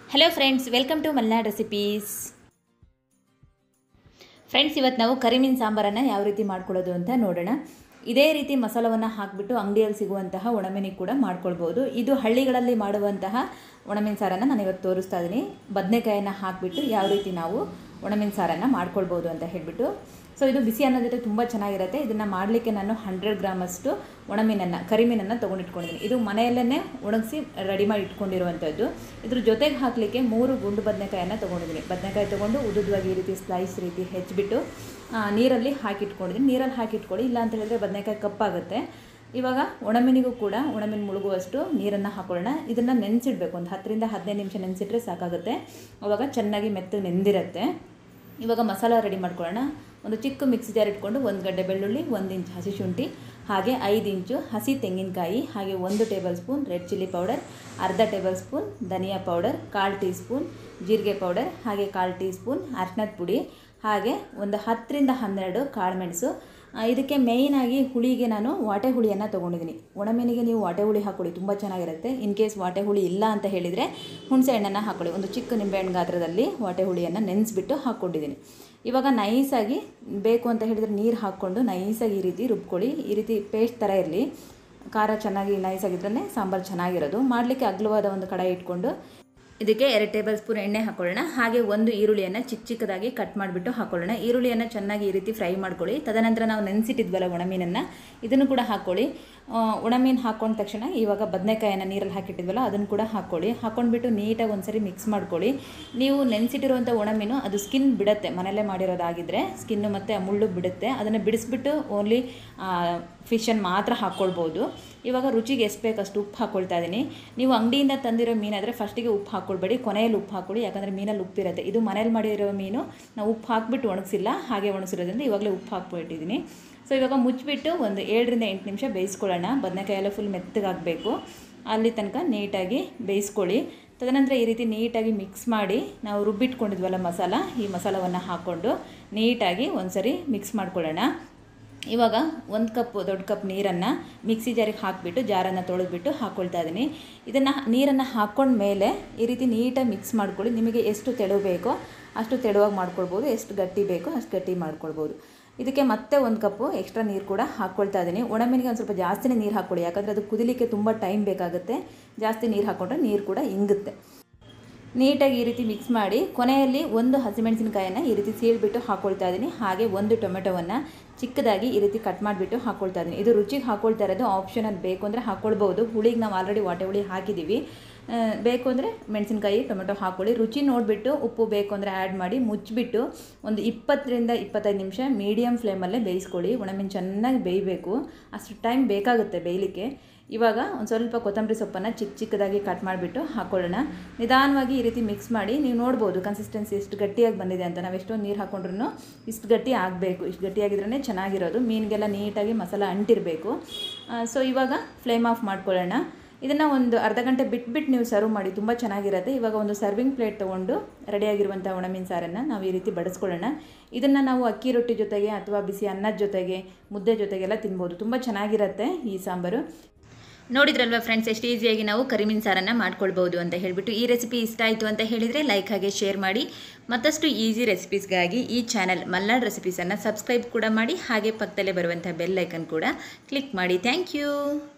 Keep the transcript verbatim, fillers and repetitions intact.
Hello friends, welcome to Malnad recipes. Friends, ಇವತ್ತು ನಾವು ಕರಿಮೀನು ಸಾಂಬಾರನ್ನು ಯಾವ ರೀತಿ ಮಾಡ್ಕೊಳ್ಳೋದು ಅಂತ ನೋಡೋಣ. ಇದೇ ರೀತಿ ಮಸಾಲವನ್ನು ಹಾಕಿಬಿಟ್ಟು ಅಂಗಡಿಯಲ್ಲಿ ಸಿಗುವಂತಹ ಒಣಮೀನಿಗೆ ಕೂಡ ಮಾಡ್ಕೊಳ್ಬೋದು. ಇದು ಹಳ್ಳಿಗಳಲ್ಲಿ ಮಾಡುವಂತಹ ಒಣಮೀನು ಸಾರನ್ನು ನಾನು ಇವತ್ತು ತೋರಿಸ್ತಾ ಇದ್ದೀನಿ. ಬದನೆಕಾಯನ್ನು ಹಾಕಿಬಿಟ್ಟು ಯಾವ ರೀತಿ ನಾವು ಒಣಮೀನು ಸಾರನ್ನು ಮಾಡ್ಕೊಳ್ಬೋದು ಅಂತ ಹೇಳಿಬಿಟ್ಟು. ಸೊ ಇದು ಬಿಸಿ ಅನ್ನೋ ಜೊತೆ ತುಂಬ ಚೆನ್ನಾಗಿರುತ್ತೆ. ಇದನ್ನು ಮಾಡಲಿಕ್ಕೆ ನಾನು ಹಂಡ್ರೆಡ್ ಗ್ರಾಮಷ್ಟು ಒಣಮೀನನ್ನು ಕರಿಮೀನನ್ನು ತೊಗೊಂಡಿಟ್ಕೊಂಡಿದ್ದೀನಿ. ಇದು ಮನೆಯಲ್ಲೇ ಒಣಗಿಸಿ ರೆಡಿ ಮಾಡಿ ಇಟ್ಕೊಂಡಿರುವಂಥದ್ದು. ಇದ್ರ ಜೊತೆಗೆ ಹಾಕಲಿಕ್ಕೆ ಮೂರು ಗುಂಡು ಬದನೆಕಾಯನ್ನು ತೊಗೊಂಡಿದ್ದೀನಿ. ಬದನೆಕಾಯಿ ತೊಗೊಂಡು ಉದುದ್ವಾಗಿ ಈ ರೀತಿ ಸ್ಲೈಸ್ ರೀತಿ ಹೆಚ್ಚಿಬಿಟ್ಟು ನೀರಲ್ಲಿ ಹಾಕಿಟ್ಕೊಂಡಿದ್ದೀನಿ. ನೀರಲ್ಲಿ ಹಾಕಿಟ್ಕೊಳ್ಳಿ, ಇಲ್ಲ ಅಂತ ಹೇಳಿದ್ರೆ ಬದನೆಕಾಯಿ ಕಪ್ಪಾಗುತ್ತೆ. ಇವಾಗ ಒಣಮೀನಿಗೂ ಕೂಡ ಒಣಮೀನು ಮುಳುಗುವಷ್ಟು ನೀರನ್ನು ಹಾಕೊಳ್ಳೋಣ. ಇದನ್ನು ನೆನೆಸಿಡಬೇಕು. ಒಂದು ಹತ್ತರಿಂದ ಹದಿನೈದು ನಿಮಿಷ ನೆನೆಸಿಟ್ರೆ ಸಾಕಾಗುತ್ತೆ. ಆವಾಗ ಚೆನ್ನಾಗಿ ಮೆತ್ತಗೆ ನೆಂದಿರುತ್ತೆ. ಇವಾಗ ಮಸಾಲ ರೆಡಿ ಮಾಡ್ಕೊಳ್ಳೋಣ. ಒಂದು ಚಿಕ್ಕ ಮಿಕ್ಸಿ ಜಾರ್ ಇಟ್ಕೊಂಡು ಒಂದು ಗಡ್ಡೆ ಬೆಳ್ಳುಳ್ಳಿ, ಒಂದು ಇಂಚು ಹಸಿ ಶುಂಠಿ, ಹಾಗೆ ಐದು ಇಂಚು ಹಸಿ ತೆಂಗಿನಕಾಯಿ, ಹಾಗೆ ಒಂದು tablespoon red chilli powder, ಅರ್ಧ ಟೇಬಲ್ ಸ್ಪೂನ್ ಧನಿಯಾ ಪೌಡರ್, ಕಾಲು ಟೀ ಸ್ಪೂನ್ ಜೀರಿಗೆ ಪೌಡರ್, ಹಾಗೆ ಕಾಲು ಟೀ ಸ್ಪೂನ್ ಅರಿಶಿನದ ಪುಡಿ, ಹಾಗೆ ಒಂದು ಹತ್ತರಿಂದ ಹನ್ನೆರಡು ಕಾಳುಮೆಣಸು. ಇದಕ್ಕೆ ಮೇಯ್ನಾಗಿ ಹುಳಿಗೆ ನಾನು ವಾಟೆ ಹುಳಿಯನ್ನು ತೊಗೊಂಡಿದ್ದೀನಿ. ಒಣಮೀನಿಗೆ ನೀವು ವಾಟೆ ಹುಳಿ ಹಾಕ್ಕೊಳ್ಳಿ, ತುಂಬ ಚೆನ್ನಾಗಿರುತ್ತೆ. ಇನ್ ಕೇಸ್ ವಾಟೆ ಹುಳಿ ಇಲ್ಲ ಅಂತ ಹೇಳಿದರೆ ಹುಣಸೆ ಹಣ್ಣನ್ನು ಹಾಕ್ಕೊಳ್ಳಿ. ಒಂದು ಚಿಕ್ಕ ನಿಂಬೆಹಣ್ಣು ಗಾತ್ರದಲ್ಲಿ ವಾಟೆ ಹುಳಿಯನ್ನು ನೆನೆಸ್ಬಿಟ್ಟು ಹಾಕ್ಕೊಂಡಿದ್ದೀನಿ. ಇವಾಗ ನೈಸಾಗಿ ಬೇಕು ಅಂತ ಹೇಳಿದರೆ ನೀರು ಹಾಕ್ಕೊಂಡು ನೈಸಾಗಿ ಈ ರೀತಿ ರುಬ್ಕೊಳ್ಳಿ. ಈ ರೀತಿ ಪೇಸ್ಟ್ ಥರ ಇರಲಿ. ಖಾರ ಚೆನ್ನಾಗಿ ನೈಸಾಗಿದ್ರೇ ಸಾಂಬಾರು ಚೆನ್ನಾಗಿರೋದು. ಮಾಡಲಿಕ್ಕೆ ಅಗಲವಾದ ಒಂದು ಕಡಾಯಿ ಇಟ್ಕೊಂಡು ಇದಕ್ಕೆ ಎರಡು ಟೇಬಲ್ ಸ್ಪೂನ್ ಎಣ್ಣೆ ಹಾಕೊಳ್ಳೋಣ. ಹಾಗೆ ಒಂದು ಈರುಳ್ಳಿಯನ್ನು ಚಿಕ್ಕ ಚಿಕ್ಕದಾಗಿ ಕಟ್ ಮಾಡಿಬಿಟ್ಟು ಹಾಕೊಳ್ಳೋಣ. ಈರುಳ್ಳಿಯನ್ನು ಚೆನ್ನಾಗಿ ಈ ರೀತಿ ಫ್ರೈ ಮಾಡ್ಕೊಳ್ಳಿ. ತದನಂತರ ನಾವು ನೆನೆಸಿಟ್ಟಿದ್ವಲ್ಲ ಒಣಮೀನನ್ನು, ಇದನ್ನು ಕೂಡ ಹಾಕ್ಕೊಳ್ಳಿ. ಒಣಮೀನು ಹಾಕ್ಕೊಂಡ ತಕ್ಷಣ ಇವಾಗ ಬದನೆಕಾಯನ್ನು ನೀರಲ್ಲಿ ಹಾಕಿಟ್ಟಿದ್ವಲ್ಲ ಅದನ್ನು ಕೂಡ ಹಾಕ್ಕೊಳ್ಳಿ. ಹಾಕ್ಕೊಂಡ್ಬಿಟ್ಟು ನೀಟಾಗಿ ಒಂದ್ಸರಿ ಮಿಕ್ಸ್ ಮಾಡ್ಕೊಳ್ಳಿ. ನೀವು ನೆನೆಸಿಟ್ಟಿರುವಂಥ ಒಣಮೀನು ಅದು ಸ್ಕಿನ್ ಬಿಡುತ್ತೆ. ಮನೆಯಲ್ಲೇ ಮಾಡಿರೋದಾಗಿದ್ದರೆ ಸ್ಕಿನ್ನು ಮತ್ತು ಆ ಮುಳ್ಳು ಬಿಡುತ್ತೆ. ಅದನ್ನು ಬಿಡಿಸ್ಬಿಟ್ಟು ಓನ್ಲಿ ಫಿಶನ್ನು ಮಾತ್ರ ಹಾಕ್ಕೊಳ್ಬೋದು. ಇವಾಗ ರುಚಿಗೆ ಎಷ್ಟು ಬೇಕಷ್ಟು ಉಪ್ಪು ಹಾಕ್ಕೊಳ್ತಾ ಇದ್ದೀನಿ. ನೀವು ಅಂಗಡಿಯಿಂದ ತಂದಿರೋ ಮೀನಾದರೆ ಫಸ್ಟಿಗೆ ಉಪ್ಪು ಹಾಕ್ಕೊಳ್ಬೇಡಿ, ಕೊನೆಯಲ್ಲಿ ಉಪ್ಪು ಹಾಕ್ಕೊಳ್ಳಿ. ಯಾಕಂದರೆ ಮೀನಲ್ಲಿ ಉಪ್ಪಿರುತ್ತೆ. ಇದು ಮನೇಲಿ ಮಾಡಿರೋ ಮೀನು ನಾವು ಉಪ್ಪು ಹಾಕಿಬಿಟ್ಟು ಒಣಗಿಸಿಲ್ಲ, ಹಾಗೆ ಒಣಗಿಸಿರೋದ್ರಿಂದ ಇವಾಗಲೇ ಉಪ್ಪು ಹಾಕ್ಬಿಟ್ಟಿದ್ದೀನಿ. ಸೊ ಇವಾಗ ಮುಚ್ಚಿಬಿಟ್ಟು ಒಂದು ಏಳರಿಂದ ಎಂಟು ನಿಮಿಷ ಬೇಯಿಸ್ಕೊಳ್ಳೋಣ. ಬದನೆಕಾಯಿ ಎಲ್ಲ ಫುಲ್ ಮೆತ್ತಗಾಗಬೇಕು, ಅಲ್ಲಿ ತನಕ ನೀಟಾಗಿ ಬೇಯಿಸ್ಕೊಳ್ಳಿ. ತದನಂತರ ಈ ರೀತಿ ನೀಟಾಗಿ ಮಿಕ್ಸ್ ಮಾಡಿ ನಾವು ರುಬ್ಬಿಟ್ಕೊಂಡಿದ್ವಲ್ಲ ಮಸಾಲ, ಈ ಮಸಾಲವನ್ನು ಹಾಕ್ಕೊಂಡು ನೀಟಾಗಿ ಒಂದು ಸರಿ ಮಿಕ್ಸ್ ಮಾಡ್ಕೊಳ್ಳೋಣ. ಇವಾಗ ಒಂದು ಕಪ್ ದೊಡ್ಡ ಕಪ್ ನೀರನ್ನು ಮಿಕ್ಸಿ ಜಾರಿಗೆ ಹಾಕಿಬಿಟ್ಟು ಜಾರನ್ನು ತೊಳೆದ್ಬಿಟ್ಟು ಹಾಕ್ಕೊಳ್ತಾ ಇದ್ದೀನಿ. ಇದನ್ನು ನೀರನ್ನು ಹಾಕ್ಕೊಂಡ್ಮೇಲೆ ಈ ರೀತಿ ನೀಟಾಗಿ ಮಿಕ್ಸ್ ಮಾಡ್ಕೊಳ್ಳಿ. ನಿಮಗೆ ಎಷ್ಟು ತೆಳು ಬೇಕೋ ಅಷ್ಟು ತೆಳುವಾಗಿ ಮಾಡ್ಕೊಳ್ಬೋದು, ಎಷ್ಟು ಗಟ್ಟಿ ಬೇಕೋ ಅಷ್ಟು ಗಟ್ಟಿ ಮಾಡ್ಕೊಳ್ಬೋದು. ಇದಕ್ಕೆ ಮತ್ತೆ ಒಂದು ಕಪ್ಪು ಎಕ್ಸ್ಟ್ರಾ ನೀರು ಕೂಡ ಹಾಕ್ಕೊಳ್ತಾ ಇದ್ದೀನಿ. ಒಣಮೀನಿಗೆ ಒಂದು ಸ್ವಲ್ಪ ಜಾಸ್ತಿನೇ ನೀರು ಹಾಕ್ಕೊಳ್ಳಿ, ಯಾಕಂದರೆ ಅದು ಕುದಿಲಿಕ್ಕೆ ತುಂಬ ಟೈಮ್ ಬೇಕಾಗುತ್ತೆ. ಜಾಸ್ತಿ ನೀರು ಹಾಕ್ಕೊಂಡ್ರೆ ನೀರು ಕೂಡ ಇಂಗುತ್ತೆ. ನೀಟಾಗಿ ಈ ರೀತಿ ಮಿಕ್ಸ್ ಮಾಡಿ ಕೊನೆಯಲ್ಲಿ ಒಂದು ಹಸಿಮೆಣಸಿನಕಾಯನ್ನು ಈ ರೀತಿ ಸೀಳ್ಬಿಟ್ಟು ಹಾಕ್ಕೊಳ್ತಾ ಇದ್ದೀನಿ. ಹಾಗೆ ಒಂದು ಟೊಮೆಟೊವನ್ನು ಚಿಕ್ಕದಾಗಿ ಈ ರೀತಿ ಕಟ್ ಮಾಡಿಬಿಟ್ಟು ಹಾಕ್ಕೊಳ್ತಾ ಇದ್ದೀನಿ. ಇದು ರುಚಿಗೆ ಹಾಕ್ಕೊಳ್ತಾ ಇರೋದು ಆಪ್ಷನಲ್. ಬೇಕು ಅಂದರೆ ಹಾಕ್ಕೊಳ್ಬೋದು. ಹುಳಿಗೆ ನಾವು ಆಲ್ರೆಡಿ ವಾಟೆ ಹುಳಿ ಹಾಕಿದ್ದೀವಿ. ಬೇಕು ಅಂದರೆ ಮೆಣಸಿನಕಾಯಿ ಟೊಮೆಟೊ ಹಾಕ್ಕೊಳ್ಳಿ. ರುಚಿ ನೋಡಿಬಿಟ್ಟು ಉಪ್ಪು ಬೇಕು ಅಂದರೆ ಆ್ಯಡ್ ಮಾಡಿ ಮುಚ್ಚಿಬಿಟ್ಟು ಒಂದು ಇಪ್ಪತ್ತರಿಂದ ಇಪ್ಪತ್ತೈದು ನಿಮಿಷ ಮೀಡಿಯಮ್ ಫ್ಲೇಮಲ್ಲೇ ಬೇಯಿಸ್ಕೊಳ್ಳಿ. ಒಣಮೀನು ಚೆನ್ನಾಗಿ ಬೇಯಬೇಕು, ಅಷ್ಟು ಟೈಮ್ ಬೇಕಾಗುತ್ತೆ ಬೇಯಲಿಕ್ಕೆ. ಇವಾಗ ಒಂದು ಸ್ವಲ್ಪ ಕೊತ್ತಂಬರಿ ಸೊಪ್ಪನ್ನು ಚಿಕ್ಕ ಚಿಕ್ಕದಾಗಿ ಕಟ್ ಮಾಡಿಬಿಟ್ಟು ಹಾಕ್ಕೊಳ್ಳೋಣ. ನಿಧಾನವಾಗಿ ಈ ರೀತಿ ಮಿಕ್ಸ್ ಮಾಡಿ ನೀವು ನೋಡ್ಬೋದು ಕನ್ಸಿಸ್ಟೆನ್ಸಿ ಎಷ್ಟು ಗಟ್ಟಿಯಾಗಿ ಬಂದಿದೆ ಅಂತ. ನಾವು ಎಷ್ಟೋ ನೀರು ಹಾಕ್ಕೊಂಡ್ರೂ ಇಷ್ಟು ಗಟ್ಟಿ ಆಗಬೇಕು. ಇಷ್ಟು ಗಟ್ಟಿಯಾಗಿದ್ರೇ ಚೆನ್ನಾಗಿರೋದು. ಮೀನಿಗೆಲ್ಲ ನೀಟಾಗಿ ಮಸಾಲ ಅಂಟಿರಬೇಕು. ಸೊ ಇವಾಗ ಫ್ಲೇಮ್ ಆಫ್ ಮಾಡ್ಕೊಳ್ಳೋಣ. ಇದನ್ನು ಒಂದು ಅರ್ಧ ಗಂಟೆ ಬಿಟ್ಬಿಟ್ಟು ನೀವು ಸರ್ವ್ ಮಾಡಿ, ತುಂಬ ಚೆನ್ನಾಗಿರುತ್ತೆ. ಇವಾಗ ಒಂದು ಸರ್ವಿಂಗ್ ಪ್ಲೇಟ್ ತೊಗೊಂಡು ರೆಡಿಯಾಗಿರುವಂಥ ಒಣಮೀನು ಸಾರನ್ನು ನಾವು ಈ ರೀತಿ ಬಡಿಸ್ಕೊಳ್ಳೋಣ. ಇದನ್ನು ನಾವು ಅಕ್ಕಿ ರೊಟ್ಟಿ ಜೊತೆಗೆ ಅಥವಾ ಬಿಸಿ ಅನ್ನದ ಜೊತೆಗೆ ಮುದ್ದೆ ಜೊತೆಗೆಲ್ಲ ತಿನ್ಬೋದು. ತುಂಬ ಚೆನ್ನಾಗಿರುತ್ತೆ ಈ ಸಾಂಬಾರು. ನೋಡಿದ್ರಲ್ವ ಫ್ರೆಂಡ್ಸ್, ಎಷ್ಟು ಈಸಿಯಾಗಿ ನಾವು ಕರಿಮೀನು ಸಾರನ್ನು ಮಾಡ್ಕೊಳ್ಬೋದು ಅಂತ ಹೇಳಿಬಿಟ್ಟು. ಈ ರೆಸಿಪಿ ಇಷ್ಟ ಆಯಿತು ಅಂತ ಹೇಳಿದರೆ ಲೈಕ್ ಹಾಗೆ ಶೇರ್ ಮಾಡಿ. ಮತ್ತಷ್ಟು ಈಸಿ ರೆಸಿಪೀಸ್ಗಾಗಿ ಈ ಚಾನಲ್ ಮಲ್ನಾಡ್ ರೆಸಿಪೀಸನ್ನು ಸಬ್ಸ್ಕ್ರೈಬ್ ಕೂಡ ಮಾಡಿ. ಹಾಗೆ ಪಕ್ಕದಲ್ಲೇ ಬರುವಂಥ ಬೆಲ್ ಐಕನ್ ಕೂಡ ಕ್ಲಿಕ್ ಮಾಡಿ. Thank you.